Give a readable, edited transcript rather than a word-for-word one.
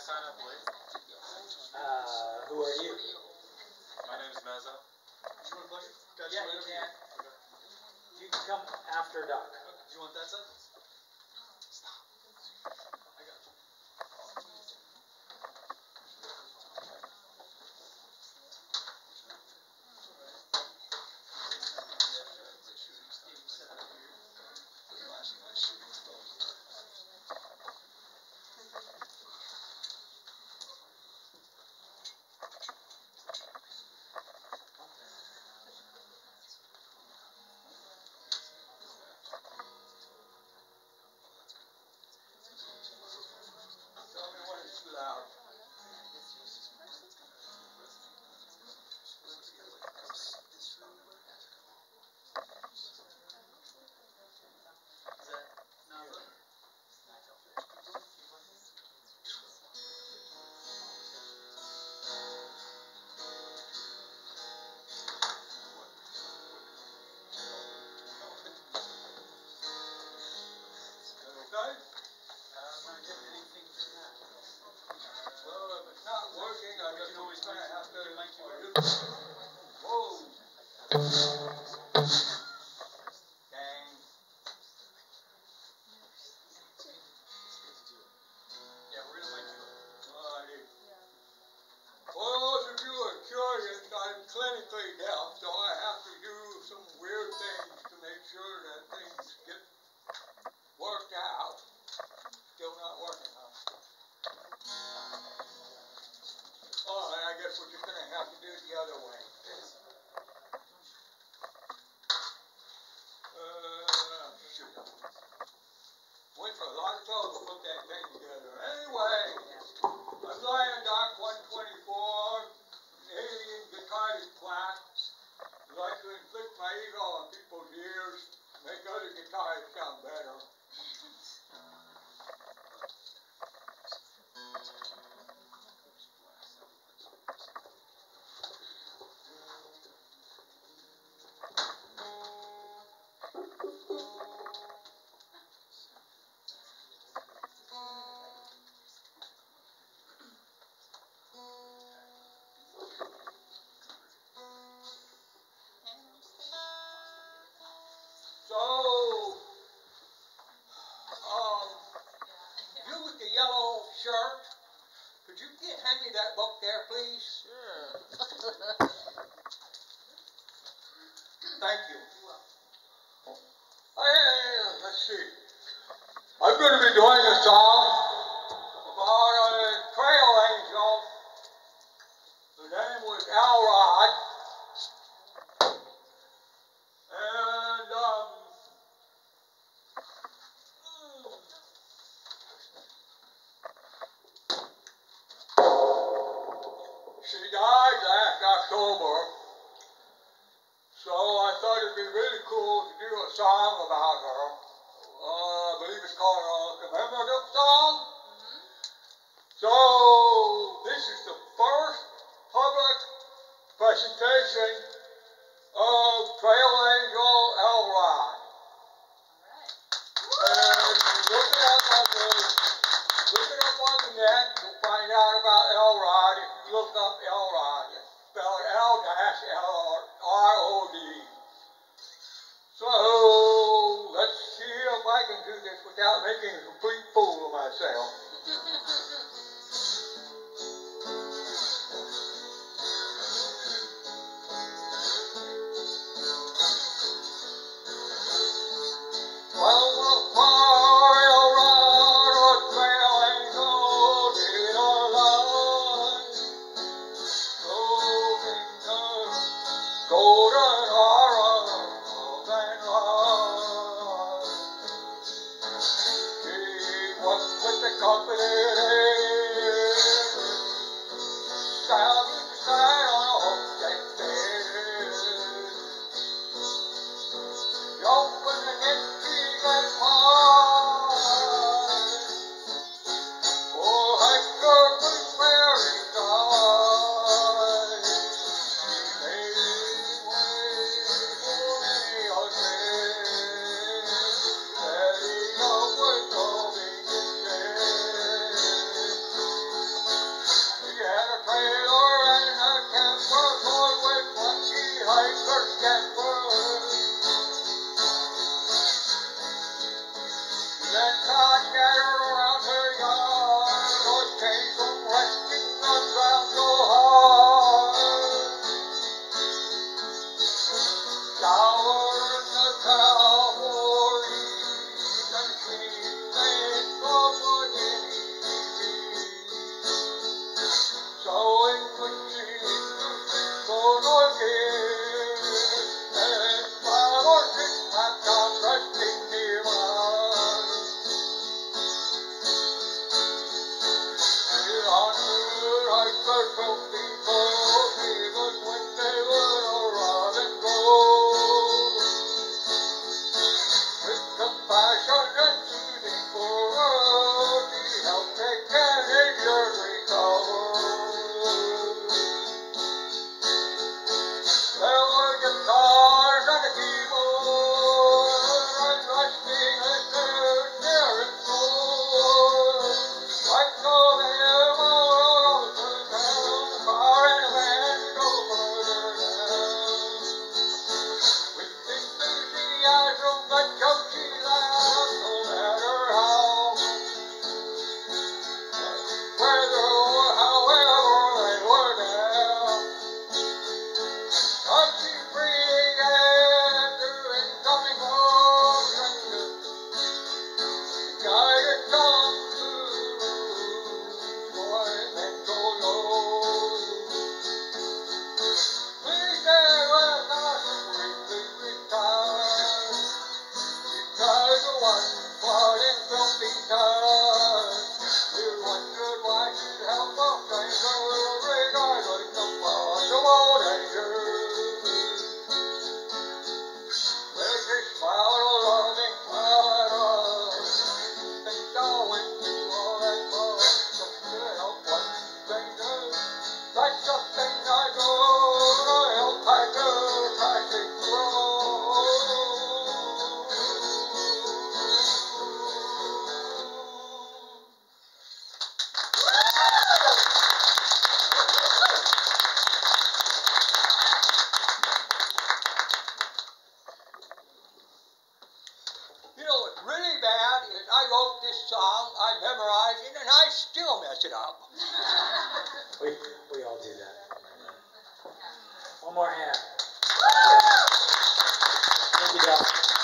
sign up late? Who are you? My name is Meza. Do you want to plug it? Yeah, you can. Okay. You can come after dark. Do you want that side? Stop. I got you. Tell me when it's too loud. Okay? I'm not getting anything from that. Well, if it's not working, I guess we're going to have to. Whoa! Dang. Yeah, we're gonna mic you up. Alrighty. Well, those of you who are curious, I'm clinically deaf, so I have to do some weird things to make sure that things get worked out. Still not working, huh? Alright, I guess we're just going to have to do it the other way. Shoot. Went for a lot of trouble to put that thing together. Anyway, I'm lying Doc 124, alien guitarist black. I like to inflict my ego on people's ears, make other guitarists sound better. So, you with the yellow shirt, could you hand me that book there, please? Sure. Thank you. Let's see. I'm going to be doing a song about a trail angel. The name was Elrod. And, she died last October. So I thought it'd be really cool to do a song about her. I believe it's called a commemorative song. So this is the first public presentation of Trail Angel Elrod. And look it up on the net, you'll find out about Elrod. If you look up Elrod, it's spelled L-R-O-D. So, let's see if I can do this without making a complete fool of myself. Well, far Elrod, a trail angel, did a line, clothing the golden aura of an light. She walked with the confident air, side by side on a homestead bed. She opened an empty glass pie for her purple prairie side. She made way for many a day, setting up with going instead. You know what's really bad is I wrote this song, I memorized it, and I still mess it up. We all do that. One more hand. Thank you, Doc.